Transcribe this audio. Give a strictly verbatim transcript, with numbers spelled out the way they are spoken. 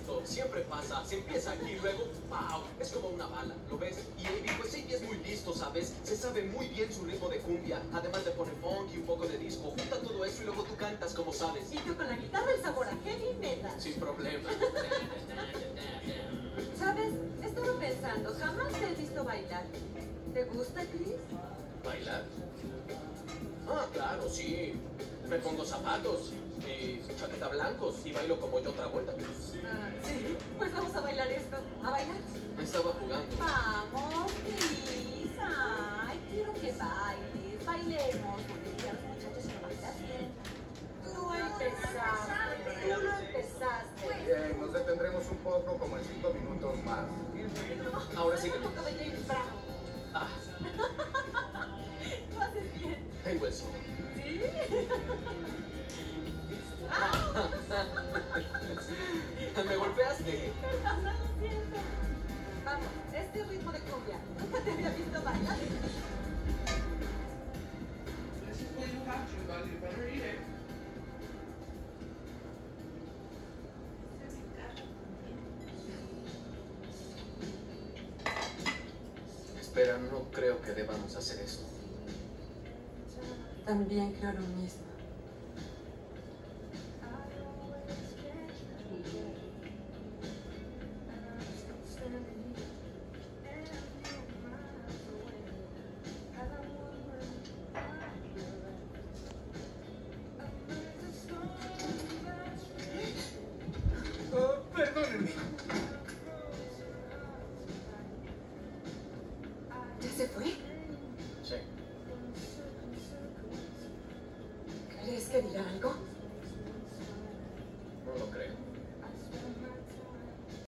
esto. Siempre pasa. Se empieza aquí, luego, ¡wow! Es como una bala, ¿lo ves? Y Avi, pues Avi es muy listo, ¿sabes? Se sabe muy bien su ritmo de cumbia. Además de poner funk y un poco de disco. Junta todo eso y luego tú cantas, como sabes. Y tú con la guitarra el sabor a heavy metal. Sin problema. ¿Sabes? Estuve pensando, jamás te he visto bailar. ¿Te gusta, Chris? ¿Bailar? Ah, claro, sí. Me pongo zapatos y chaqueta blancos y bailo como yo otra vuelta. Ah, sí. Pues vamos a bailar esto. ¿A bailar? Me estaba jugando. Vamos, Chris. Ay, quiero que bailes. Bailemos. Porque a los muchachos se bailan bien. Tú empezaste. Tú lo empezaste. Bien, nos detendremos un poco, como en cinco minutos más. Ahora sí que Un no. poco de James Brown. Ah, Lo haces bien. tengo eso. ¿Sí? ¡Ah! Me golpeaste. Perdón, lo siento. Vamos, este ritmo de cumbia. Nunca te había visto bailar. Espera, no creo que debamos hacer eso. También creo lo mismo. Oh, perdónenme. ¿Ya se fue? Sí. ¿Crees que dirá algo?